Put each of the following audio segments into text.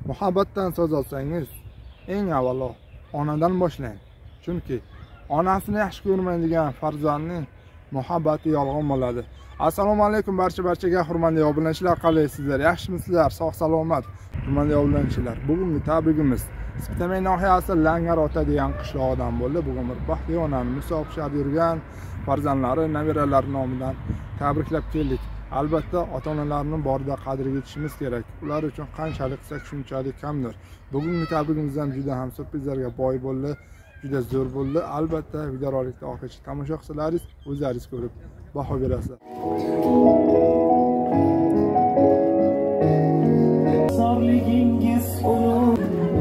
Muhabbatdan so'z olsangiz, eng avvalo onadan boshlang. Chunki onasini yaxshi ko'rmaydigan farzandning muhabbati yolg'on bo'ladi. Assalomu alaykum barchaga hurmatli obunachilar, qalaysizlar? Yaxshimisizlar? Sog' salomat. Hurmatli obunachilar, bugungi tabrigimiz Sipitamay nohiyasi Langarota degan qishloqdan bo'ldi. Bugun bir baxtli onani musobaqada yurgan farzandlari, nabiralari nomidan tabriklab keldik. Albatta ota-onalarning borida qadriga yetishimiz kerak. Ular uchun qanchalik qilsak shunchalik kamdir. Bugungi tabrigimiz ham juda ham surprizlarga boy bo'ldi, juda zo'r bo'ldi. Albatta videorolikni oxirigacha tomosha qilsalaringiz, o'zlaringiz ko'rib baho berasizlar. Zorligingiz ulug'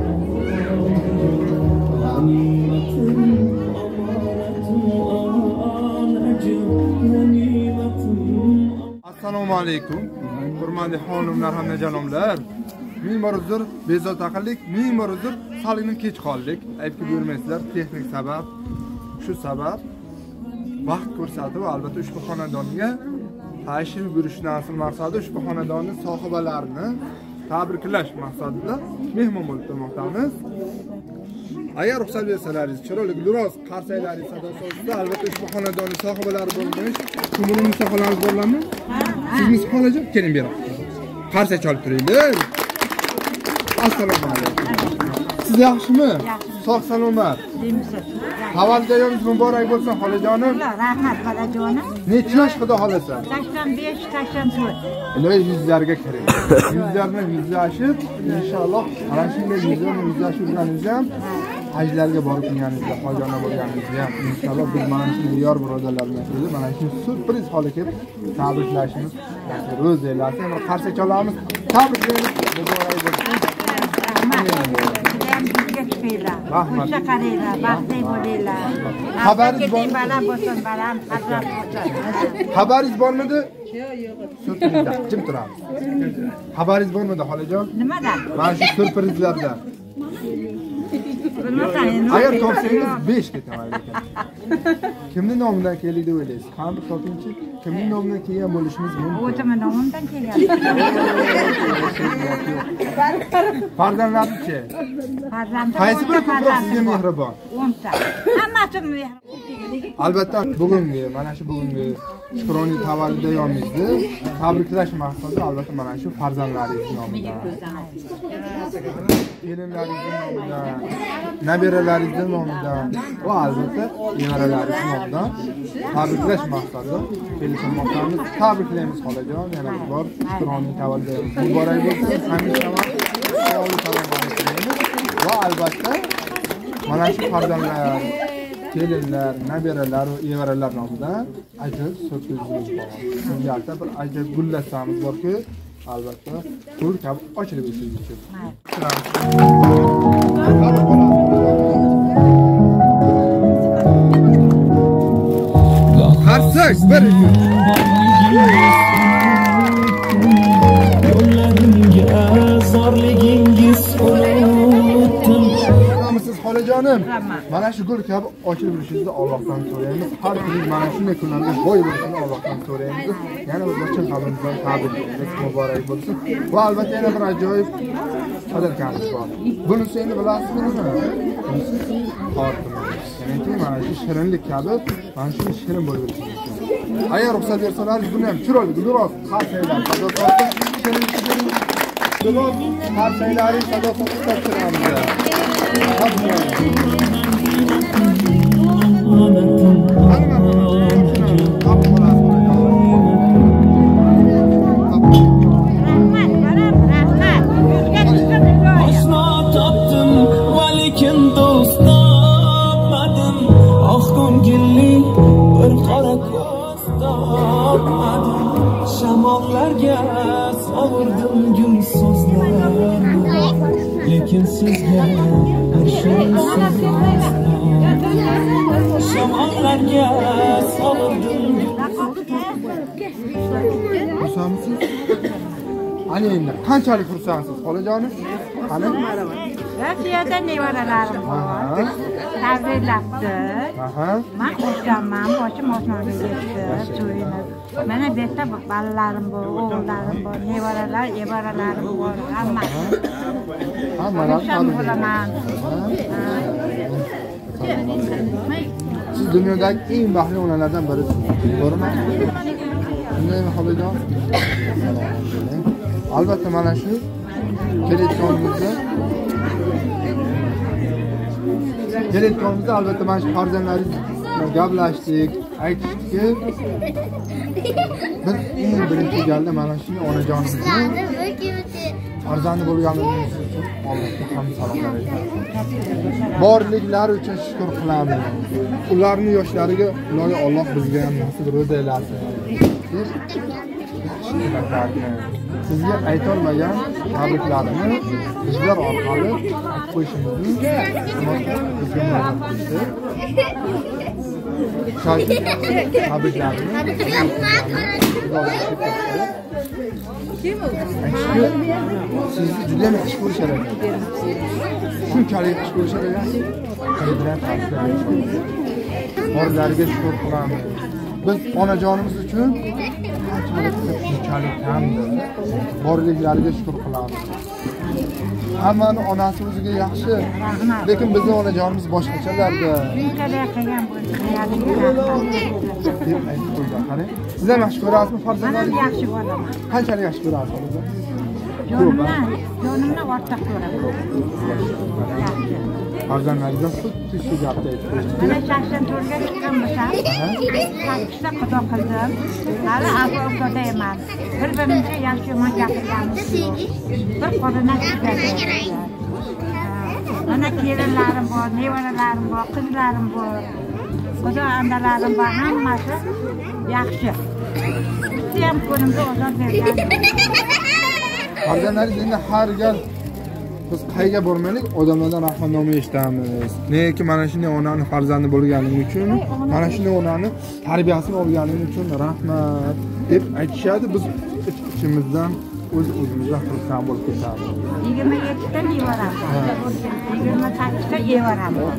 Assalomu alaykum. Hurmatli xonimlar hamda janoblar. Ming bor uzr, bezovta qildik, ming bor uzr, salig'ini kech qoldik. Aytib bermaysizlar, texnik sabab. Shu sabab vaqt ko'rsatib, albatta ushbu xonadonga tashrif buyurishdan asl maqsadi ushbu xonadonning sohibalarini tabriklash maqsadida mehmon bo'lib turmoqdamiz. Agar ruxsat bersalaringiz, chiroyli biroz qarsaylaringiz sadosida albatta ushbu xonadonning sohibalari bo'lmish. Ko'ngilli musofalarimiz borlarmi? Sizni xolajon, keling bera. Qarsa chalib turaylik. Assalomu alaykum. Siz yaxshimi? Sog' salomat. Tavalludingiz muborak bo'lsin xolajonim. Rahmat xolajonim. Necha yosh xudo xolasa? 85, 84. Endi yuzlarga kiring. Yuzlarni yuzlashib, inshaalloh ana shunday yuzlarni yuzlashib yurganingiz ham hajlarga borib kelganingizda, hojona bo'lganingizda ham inshaalloh biz mana shunday yor birodarlar bilan kelib, mana shu surpriz holi kelib tabriklashimiz ro'z e'lasi. Endi qarsa chalamiz. Tabriklaymiz. Muborak bo'lsin. Rahmat. Baxtli bo'linglar. Xabaringiz bormi? Xabaringiz bormidi? Yo'q. Jim turamiz. Xabaringiz bormidi xolajon? Nimadan? Mana shu surprizlardan. Agar topsangiz 5 ketaman ekan. Kimning nomidan keldik deb o'ylaysiz? Qani bir topingchi. Kimning nomidan kelgan bo'lishimiz mumkin? O'zimning nomimdan kelgan. Farzandlarchi? Farzandim. Qaysi biri ko'proq sizga mehribon? 10 ta. Hammasi mehribon. Albatta bugungi, mana shu bugungi Shukroniy tavalludingizni tabriklash maqsadida albatta mana shu farzandlaringiz nomidan, kelinlaringiz nomidan, nabiralaringiz nomidan va albatta nevaralaringiz nomidan tabriklash maqsadida kelishmoqdamiz. Tabriklaymiz xolajon, yana bir bor Shukroniy tavalludingiz muborak bo'lsin. Hamisha sog'lik salomat bo'lsin. Va albatta mana shu farzandlar, kelinlar, nabiralar va evaralar nomidan ajoyib surprizimiz bor. Sizlarga bir ajoyib gullatamiz borki, albatta to'y kabi ochilib o'tishingiz uchun. Qarsak bir yo'llarimga zorligingiz unutdim. Xolajonim, mana shu gul kabi ochilib yurishingizni Allohdan so'raymiz. Har kuni mana shunday kunlarga boy bo'lishini Allohdan so'raymiz. Yana bir chin qalbimizdan tabriklaymiz, muborak bo'lsin. Va albatta yana bir ajoyib qadrkamiz bor. Bunisi endi bilasizmi nima? Bunisi xotin. Ya'ni mana shu shirinlik kabi, mana shu shirin bo'lib yurishimiz uchun. Agar ruxsat bersalaringiz, buni ham chiroyli, biroz qarsaylar, sadosatda shirin. Biroz qarsaylaringiz sadosatda turamiz. Shamollarga sovurdim gul so'zlarni, lekin sizga bir şey sezmasdim. Shamollarga sovurdim. Xursandsiz? Ana endi qanchalik xursandsiz xolajonim? Qani? Rossiyada nevaralarim bor. Tabriklabdi. Men xursandman, boshim osmonga yetdi, to'yini. Mana bu yerda bolalarim bor, o'g'illarim bor, nevaralarim bor, hammasi. Hammalarni bo'laman. Siz dunyodagi eng baxtli onalardan birisiz. To'g'rimi? Shundaymi, Xolijon? Albatta mana shu kelayotganimizda albatta mana shu farzandlaringiz gaplashdik, aytishdiki, biz eng birinchi galda mana shu onajonimizni farzandi bo'lganimiz uchun Allohga hamd salomlar aytamiz. Borliklari uchun shukr qilamiz. Ularning yoshlariga ilohi Alloh bizga ham nasib ro'za aylasin. Sizga aytolmagan tabriklarni bizlar orqali qo'yishimizni bizga murojaat qildi. Tabriklarni sizni juda ham yaxshi ko'rishar ekan. Shunchalik yaxshi ko'rishar ekan. Borlariga shukr qilamiz. Biz onajonimiz uchun shunchalik hamdir. Borliklariga shukr qilamiz. Hammani onasi o'ziga yaxshi, lekin bizning onajonimiz boshqachalarda. Siz ham yaxshi ko'rasizmi farzandlaringizni? Men yaxshi bo'laman. Qanchalik yaxshi ko'rasiz? Jonimdan ortiq ko'raman. Farzandlaringiz xuddi shu gapni aytdi. Mana 84 ga chiqqan bo'lsam, 8 ta xudo qildim. Hali avvalda emas. Bir-birimizga yaxshi yomon gapirganmiz. Bir qo'lidan chiqadi. Mana kelinlarim bor, nevaralarim bor, qizlarim bor. Xudo andalarim bor, hammasi yaxshi. Siz ham ko'rimda ozor bergan. Farzandlaringiz endi har gal biz qayga bormaylik, odamlardan rahmatnoma eshitamiz. Neki mana shunday onani farzandi bo'lganing uchun, mana shunday onani tarbiyasini olganing uchun rahmat deb aytishadi. Biz ichimizdan o'zimizdan xursand bo'lib ketamiz. 27 ta nevaram bor. 28 ta evaram bor.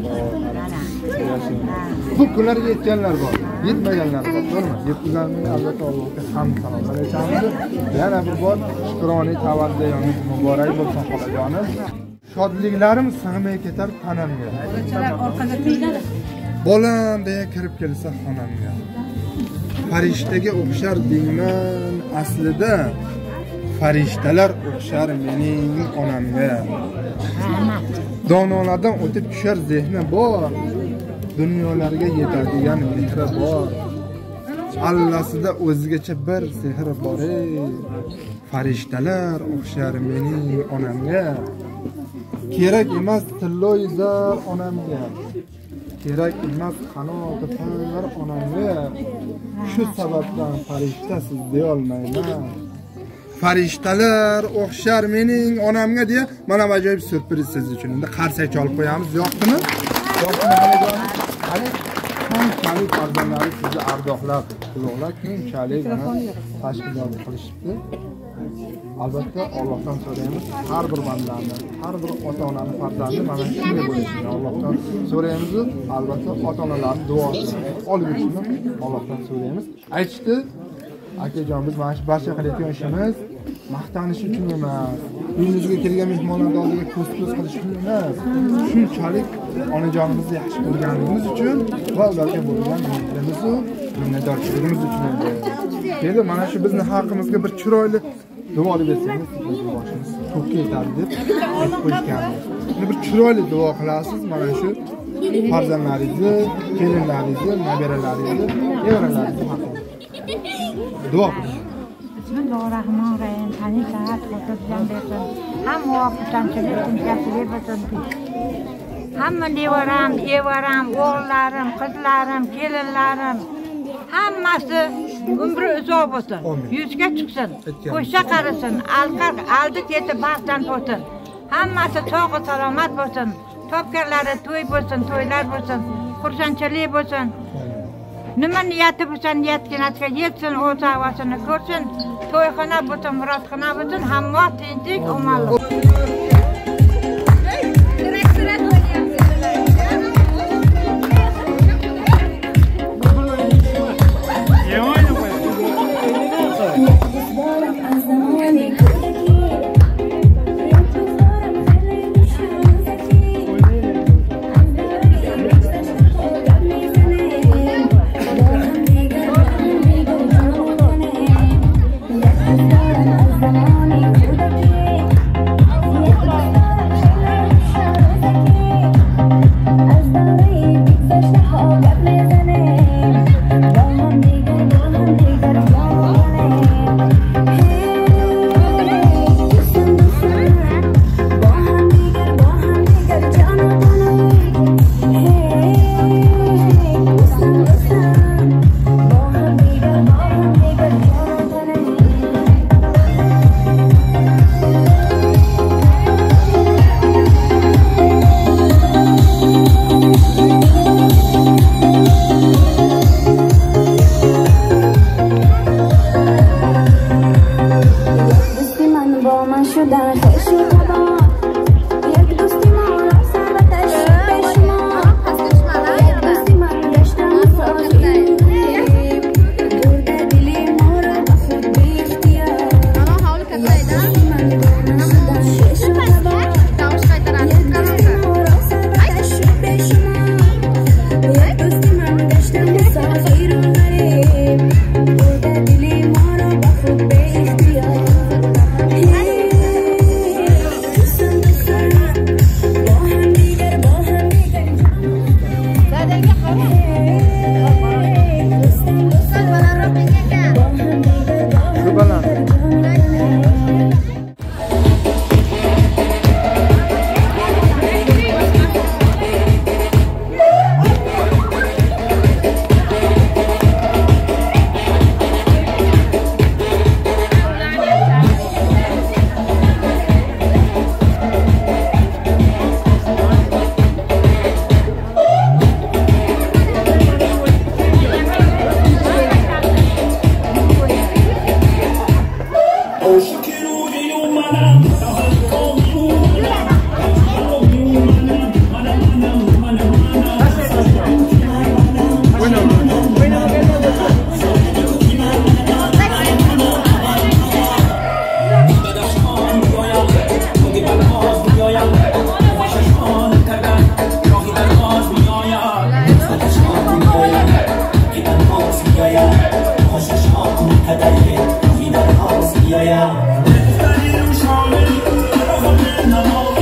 Bu kunlarga yetganlar bor, yetmaganlar bor, to'g'rimi? Yetganlarga albatta Allohga hamd salomlar aytamiz. Yana bir bor shukroniy tavalludiyomiz muborak bo'lsin xolajonim. Shodliklarim sig'may ketar tanamga. Orqaga tegadi. Bolam deya kirib kelsa xonamga. Farishtaga o'xshar deyman aslida. Farishtalar o'xshar mening onamga. Donolardan o'tib tushar zehni bor. Dunyolarga yetadigan mehri bor. Allasida o'zgacha bir sehr bor. Farishtalar o'xshar mening onamga. Kerak emas tilloyzar onamga. Kerak emas qanoti payvar onamga. Shu sababdan farishtasiz deya olmayman. Farishtalar o'xshar mening onamga deya mana ajoyib surpriz siz uchun. Endi qarsak chalib qo'yamiz. Yo'qmi? Yo'qmi xolajon? Qani qanchalik farzandlaringiz sizni ardoqlab, ulug'lab, keyinchalik tashkilot qilishibdi. Albatta Allohdan so'raymiz, har bir bandani, har bir ota-onaning farzandi mana shunday bo'lishini Allohdan so'raymiz. Albatta ota-onalarning duosini olishini Allohdan so'raymiz. Aytishdi, akajon biz mana shu barcha qilayotgan ishimiz maqtanish uchun emas, uyimizga kelgan mehmonlarning oldiga ko'z-ko'z qilish uchun emas, shunchalik onajonimizni yaxshi ko'rganligimiz uchun va ularga bo'lgan mehrimiz va minnatdorchiligimiz uchun edi. Endi mana shu bizning haqqimizga bir chiroyli duo olib bersangiz, bizning boshimiz ko'kka yetadi deb aytib qo'yganmiz. Endi bir chiroyli duo qilasiz mana shu farzandlaringizni, kelinlaringizni, nabiralaringizni, nevaralaringizni haqida. Duo qiling. Bismillahirrahmanirrahim. Tani saat xotirjam bo'lsin. Hamma xursandchilik tinchlik bo'lsin. Hamma nevaram, evaram, o'g'illarim, qizlarim, kelinlarim hammasi umri uzoq bo'lsin. Yuzga chiqsin. Qo'shsa qarisin, aldi ketib baxtdan bo'lsin. Hammasi sog' salomat bo'lsin. Topganlari to'y bo'lsin, to'ylar bo'lsin, xursandchilik bo'lsin. Nima niyati bo'lsa niyatga yetsin, o'z havasini ko'rsin, to'yxona bo'lsin, murodxona bo'lsin, hamma tinchlik, omonlik. Aman